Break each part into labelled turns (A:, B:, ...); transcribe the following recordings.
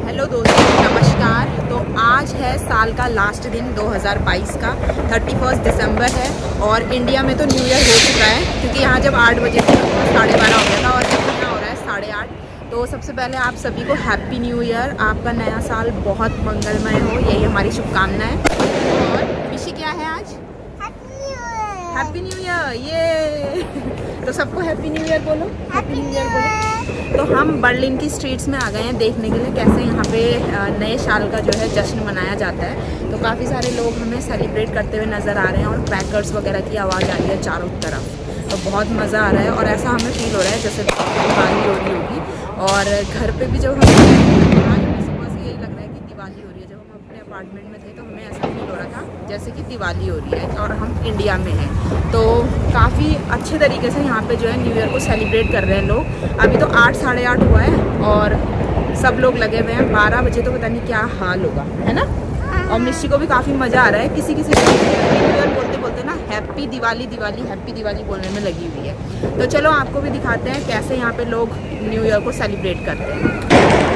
A: Hello दोस्तों, नमस्कार। तो आज है साल का लास्ट दिन 2022 का 31 दिसंबर है और इंडिया में तो न्यू ईयर हो चुका है, क्योंकि यहाँ जब 8 बजे 12:30 हो गया था और जब यहाँ हो रहा है 8:30। तो सबसे पहले आप सभी को हैप्पी न्यू ईयर। आपका नया साल बहुत मंगलमय हो, यही हमारी शुभकामनाएं। और विशी क्या है आज? Happy new year. ये तो सबको हैप्पी न्यू ईयर बोलो, हैप्पी न्यू ईयर बोलो। तो हम बर्लिन की स्ट्रीट्स में आ गए हैं देखने के लिए कैसे यहाँ पे नए साल का जो है जश्न मनाया जाता है। तो काफ़ी सारे लोग हमें सेलिब्रेट करते हुए नज़र आ रहे हैं और क्रैकर्स वगैरह की आवाज़ आ रही है चारों तरफ। तो बहुत मज़ा आ रहा है और ऐसा हमें फील हो रहा है जैसे दिवाली हो रही होगी। और घर पे भी जब हम सुबह से यही लग रहा है कि दिवाली हो रही है। जब हम अपने अपार्टमेंट में थे तो हमें ऐसा फील हो रहा था जैसे कि दिवाली हो रही है और हम इंडिया में हैं। तो काफ़ी अच्छे तरीके से यहाँ पे जो है न्यू ईयर को सेलिब्रेट कर रहे हैं लोग। अभी तो 8 साढ़े 8 हुआ है और सब लोग लगे हुए हैं। 12 बजे तो पता नहीं क्या हाल होगा, है ना। और मिस्सी को भी काफ़ी मज़ा आ रहा है। किसी न्यू ईयर बोलते बोलते ना हैप्पी दिवाली दिवाली हैप्पी दिवाली बोलने में लगी हुई है। तो चलो आपको भी दिखाते हैं कैसे यहाँ पे लोग न्यू ईयर को सेलिब्रेट करते हैं।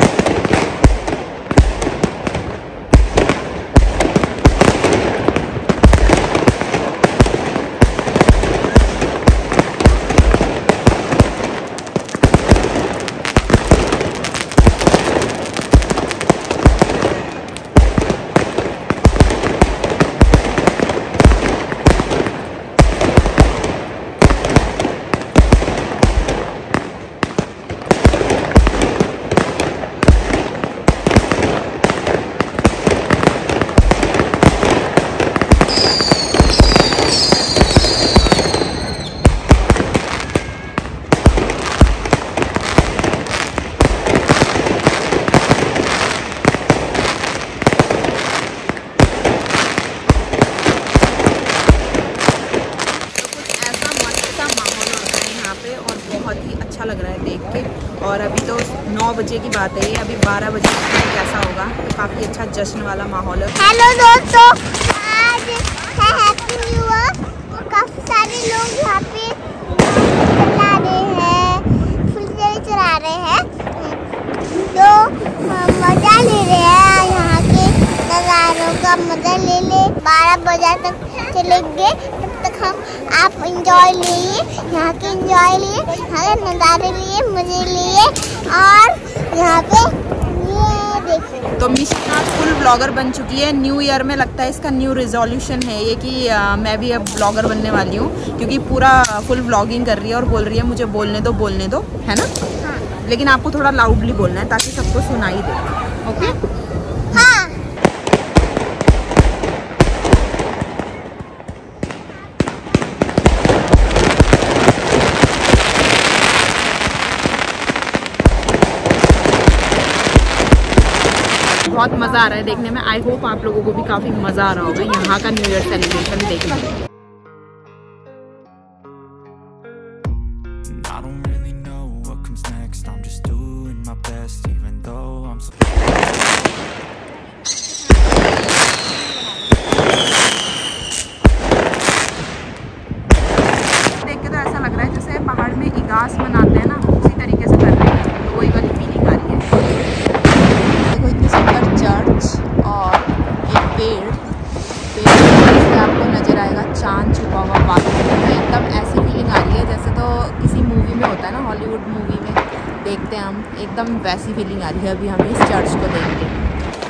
A: बहुत ही अच्छा लग रहा है देख के। और अभी तो 9 बजे की बात है, अभी 12 बजे कैसा होगा। तो काफ़ी अच्छा जश्न वाला माहौल है।
B: हेलो दोस्तों, आज है हैप्पी न्यू ईयर। काफ़ी सारे लोग यहाँ पे चला रहे हैं, फुलझड़ी चढ़ा रहे हैं, तो मज़ा ले रहे हैं। यहाँ के नज़ारों का मज़ा ले 12 बजे तक चलेंगे, तब तक हम आप इंजॉय लिए, यहाँ के इंजॉय लिए, यहाँ के नज़ारे लिए, मज़े लिए। और यहाँ पे ये देखिए,
A: तो मिशी फुल ब्लॉगर बन चुकी है। न्यू ईयर में लगता है इसका न्यू रिजोल्यूशन है ये कि मैं भी अब ब्लॉगर बनने वाली हूँ, क्योंकि पूरा फुल ब्लॉगिंग कर रही है और बोल रही है मुझे बोलने दो, है ना।
B: हाँ।
A: लेकिन आपको थोड़ा लाउडली बोलना है ताकि सबको सुनाई दे। ओके।
B: हाँ।
A: बहुत मज़ा आ रहा है देखने में। आई होप आप लोगों को भी काफ़ी मज़ा आ रहा होगा यहाँ का न्यू ईयर सेलिब्रेशन देखने में। देख के तो ऐसा लग रहा है जैसे पहाड़ में इगास मनाते हैं ना, उसी तरीके से कर रहे हैं। तो वही वाली फीलिंग आ रही है। देखो इतनी सुंदर चर्च और एक पेड़ से आपको नजर आएगा चांद छुपा हुआ बादल में। एकदम ऐसी फीलिंग आ रही है जैसे तो किसी मूवी में होता है ना, हॉलीवुड मूवी में देखते हैं हम, एकदम वैसी फीलिंग आ रही है अभी हमें इस चर्च को देख के।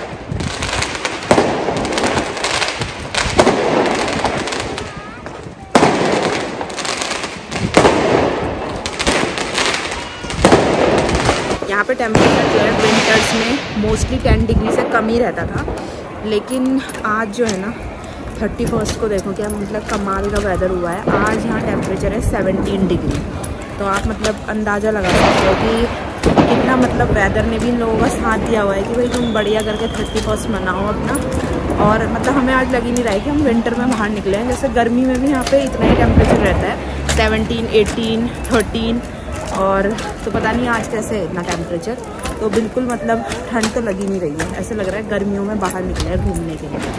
A: यहाँ पे टेम्परेचर जो है विंटर्स में मोस्टली 10 डिग्री से कम ही रहता था, लेकिन आज जो है ना 31 को देखो क्या मतलब कमाल का वेदर हुआ है। आज यहाँ टेम्परेचर है 17 डिग्री। तो आप मतलब अंदाज़ा लगा सकते हो कि कितना मतलब वेदर ने भी इन लोगों का साथ दिया हुआ है कि भाई तुम बढ़िया करके 31 मनाओ अपना। और मतलब हमें आज लग ही नहीं रहा है कि हम विंटर में बाहर निकले हैं। जैसे गर्मी में भी यहाँ पे इतना ही टेम्परेचर रहता है, 17, 18, 13। और तो पता नहीं आज कैसे है इतना टेम्परेचर। तो बिल्कुल मतलब ठंड तो लगी नहीं रही है, ऐसे लग रहा है गर्मियों में बाहर निकले हैं घूमने के लिए।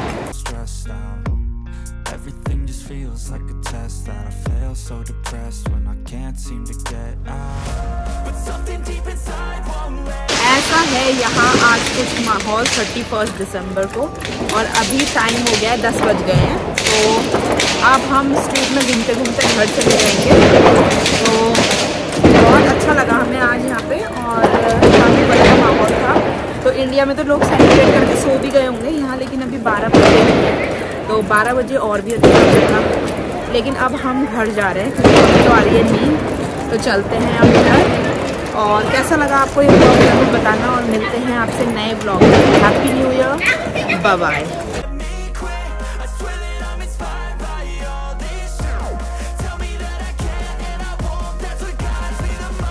A: ऐसा है यहाँ आज कुछ माहौल 31 दिसंबर को। और अभी टाइम हो गया है 10 बज गए हैं। तो अब हम स्ट्रीट में घूमते घूमते घर चले जाएंगे। तो बहुत अच्छा लगा हमें आज यहाँ पे और काफ़ी बढ़िया माहौल था। तो इंडिया में तो लोग सेलिब्रेट करके सो भी गए होंगे यहाँ, लेकिन अभी 12 बजे हैं तो 12 बजे और भी अच्छा लगेगा। लेकिन अब हम घर जा रहे हैं क्योंकि हमें तो आ रही है नींद। तो चलते हैं अब घर। और कैसा लगा आपको ये ब्लॉग जरूर बताना और मिलते हैं आपसे नए ब्लॉग में। Happy new year, bye bye.